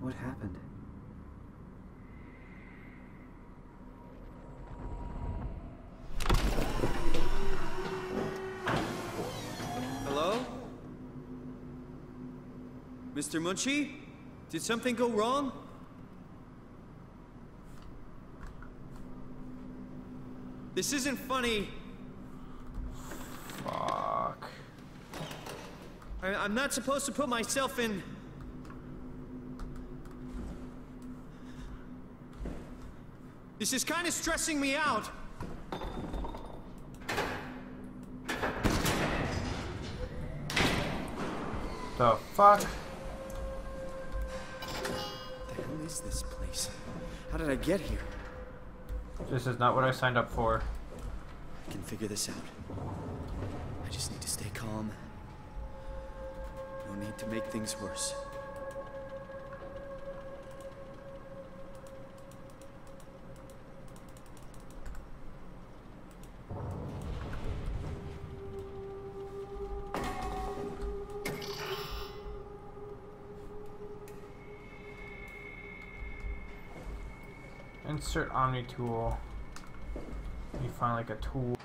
What happened? Hello? Mr. Munchie? Did something go wrong? This isn't funny. Fuck. I'm not supposed to put myself in... This is kind of stressing me out. The fuck? What the hell is this place? How did I get here? This is not what I signed up for. I can figure this out. I just need to stay calm. No need to make things worse. Insert Omni tool. You find like a tool.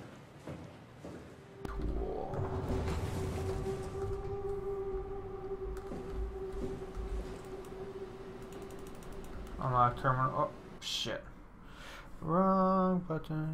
Unlock terminal. Oh shit. Wrong button.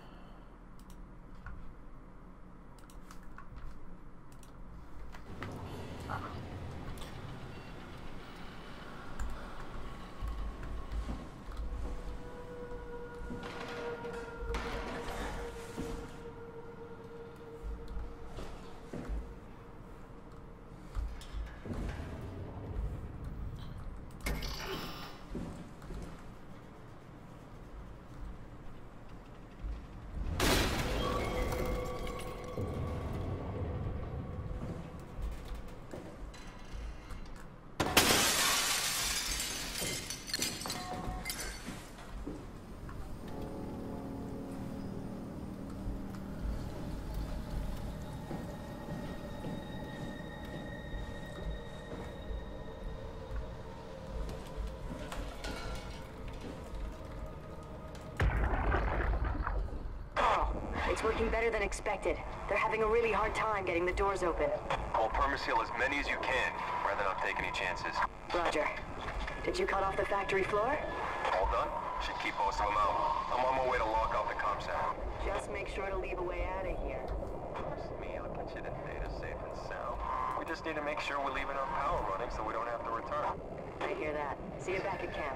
It's working better than expected. They're having a really hard time getting the doors open. Pull permaseal as many as you can, rather than not take any chances. Roger. Did you cut off the factory floor? All done? Should keep most of them out. I'm on my way to lock off the comm center. Just make sure to leave a way out of here. Trust me, I'll get you the data safe and sound. We just need to make sure we're leaving our power running so we don't have to return. I hear that. See you back at camp.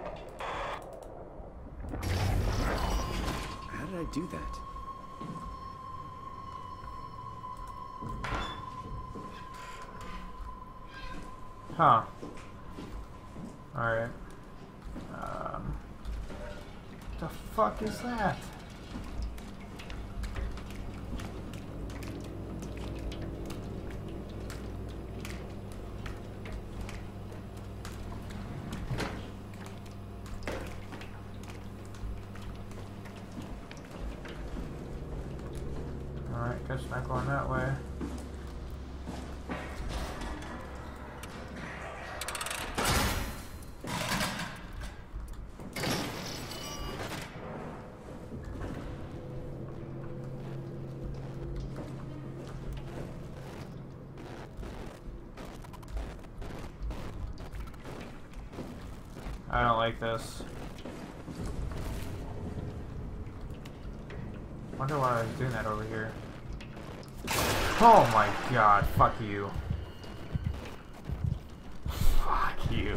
How did I do that? Huh. Alright. The fuck is that? Alright, guess not going that way. I don't like this. Wonder why I was doing that over here. Oh my god, fuck you. Fuck you.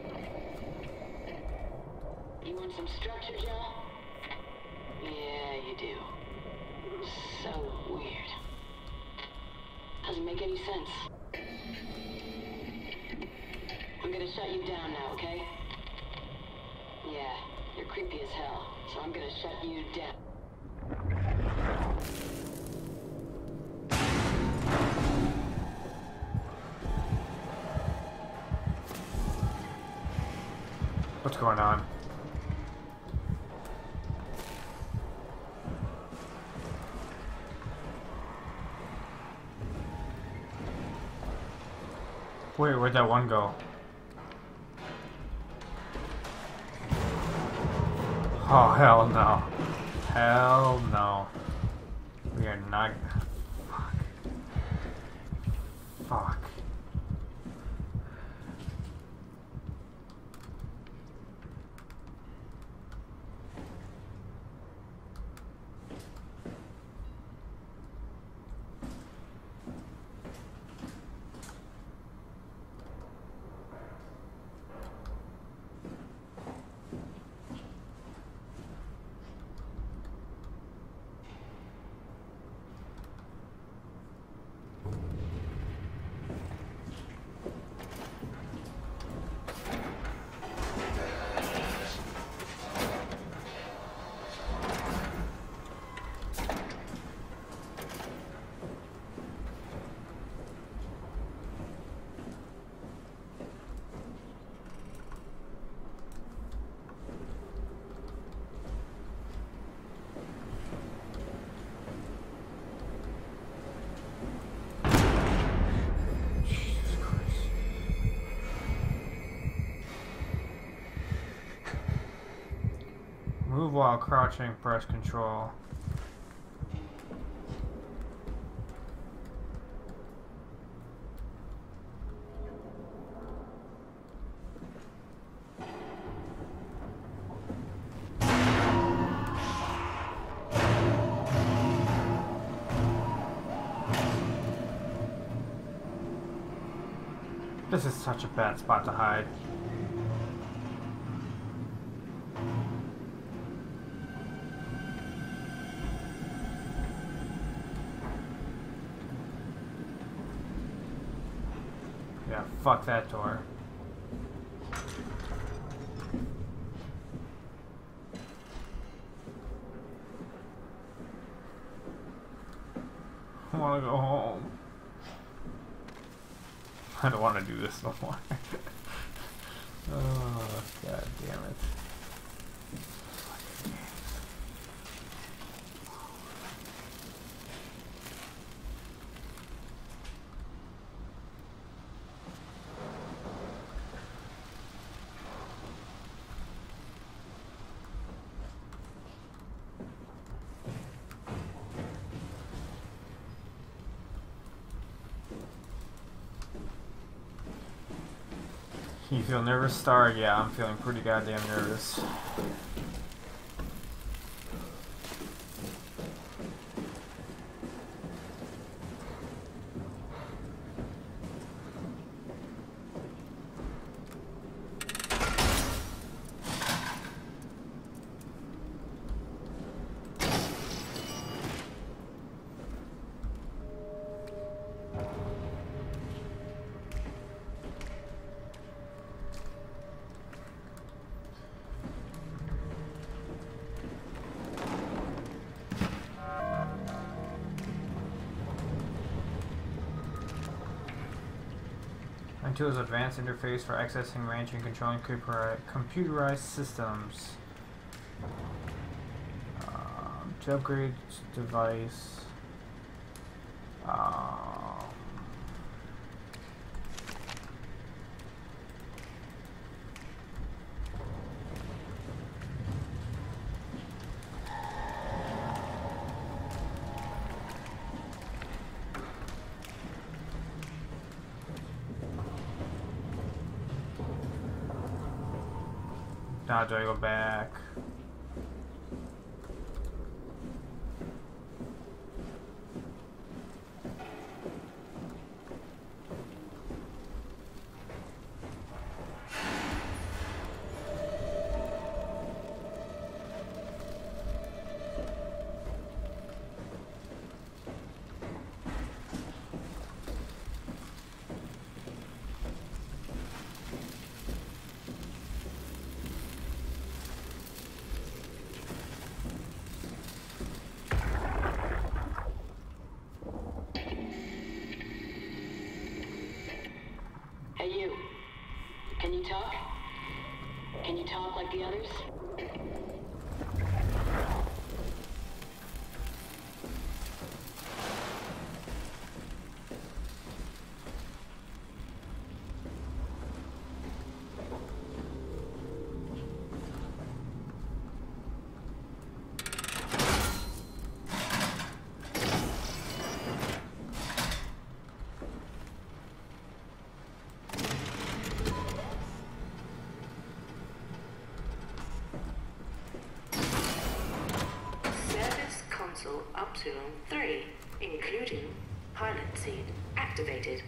Some structure, Joe? Yeah, you do. So weird. Doesn't make any sense. I'm gonna shut you down now, okay? Yeah, you're creepy as hell, so I'm gonna shut you down. What's going on? Wait, where'd that one go? Oh, hell no. Hell no. We are not... Fuck. Fuck. Move while crouching, press control. This is such a bad spot to hide. Yeah, fuck that door. I wanna go home. I don't want to do this no more. Oh, god damn it. You feel nervous, Star? Yeah, I'm feeling pretty goddamn nervous. Tools advanced interface for accessing, managing, and controlling computerized systems. To upgrade device. Now do I go back? you talk? Can you talk like the others? Up to 3, including pilot seat activated.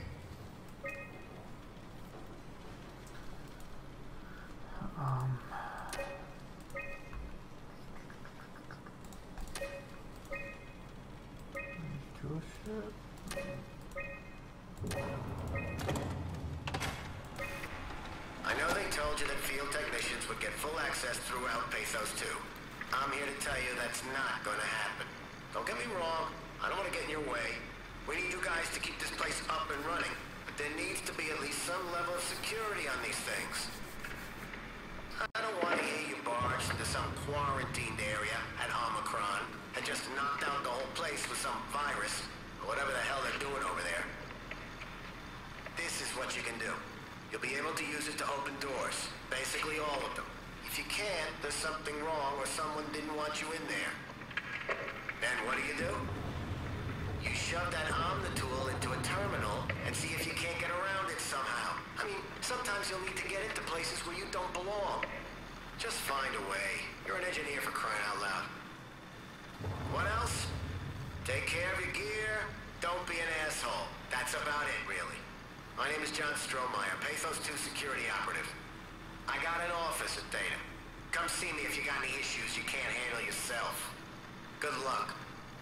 I know they told you that field technicians would get full access throughout Pathos 2. I'm here to tell you that's not gonna happen. Don't get me wrong, I don't want to get in your way. We need you guys to keep this place up and running, but there needs to be at least some level of security on these things. I don't want to hear you barge into some quarantined area at Omicron and just knock down the whole place with some virus, or whatever the hell they're doing over there. This is what you can do. You'll be able to use it to open doors, basically all of them. If you can't, there's something wrong or someone didn't want you in there. Then what do? You shove that Omnitool into a terminal and see if you can't get around it somehow. I mean, sometimes you'll need to get into places where you don't belong. Just find a way. You're an engineer for crying out loud. What else? Take care of your gear. Don't be an asshole. That's about it, really. My name is John Strohmeyer, Pathos 2 security operative. I got an office at Theta. Come see me if you got any issues you can't handle yourself. Good luck.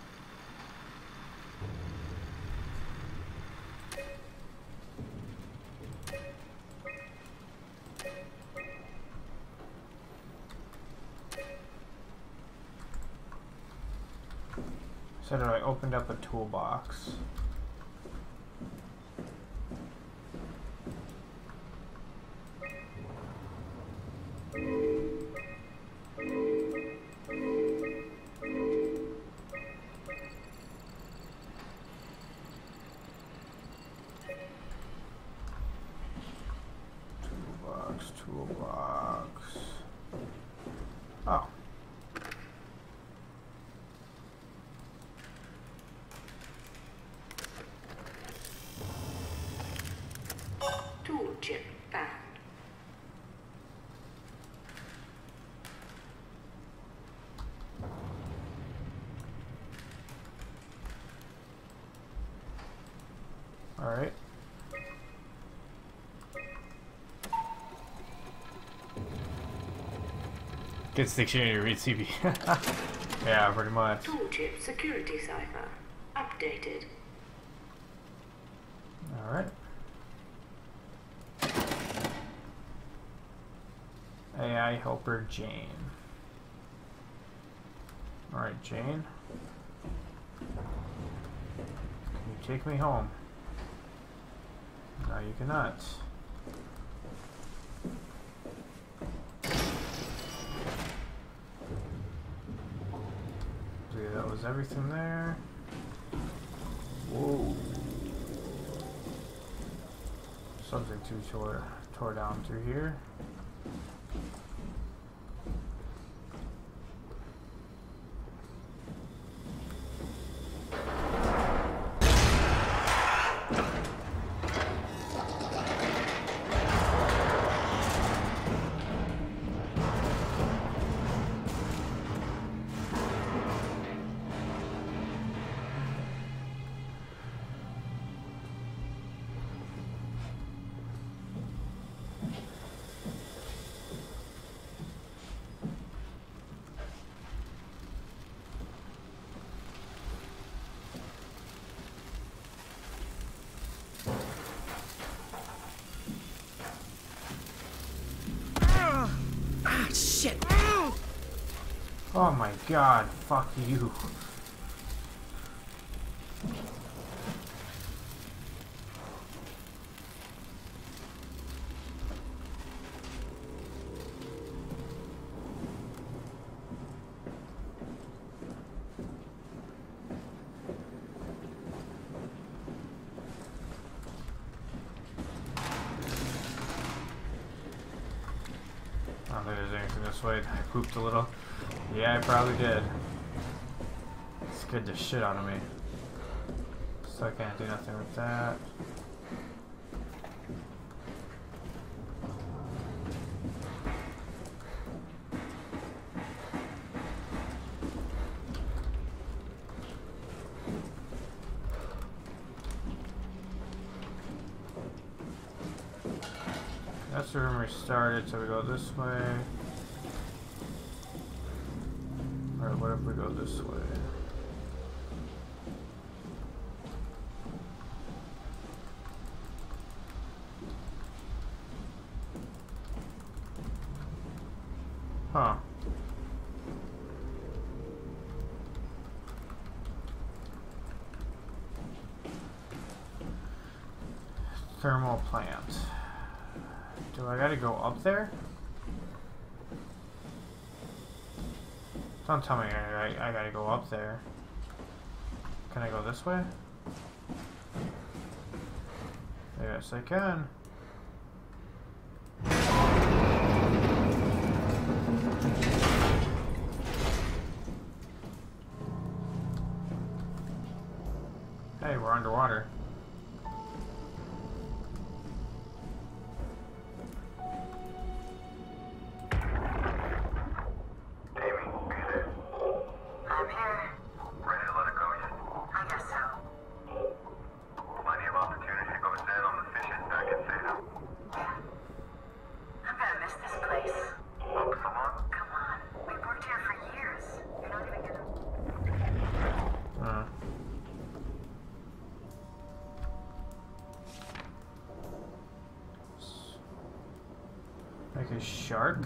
So I opened up a toolbox. Toolbox. Oh. Tool chip found. All right. Gets dictionary to read CP. Yeah, pretty much. Tool chip security cipher updated. All right. AI helper Jane. All right, Jane. Can you take me home? No, you cannot. Okay, that was everything there. Whoa. Something tore down through here. Shit! Oh my god, fuck you. I don't think there's anything this way. I pooped a little. Yeah, I probably did. It scared the shit out of me. So I can't do nothing with that. That's the room we started, so we go this way. Or what if we go this way? Huh. Thermal plant. Do I gotta go up there? Don't tell me I gotta go up there. Can I go this way? Yes, I can. Hey, we're underwater. Like a shark?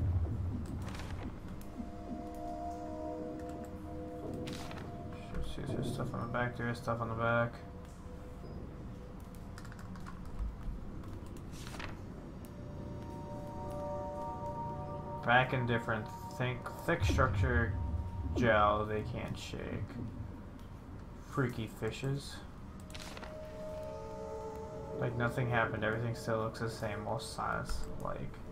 See, there's stuff on the back, there is stuff on the back. Back and different. Think thick structure gel they can't shake. Freaky fishes. Like nothing happened, everything still looks the same, most size like.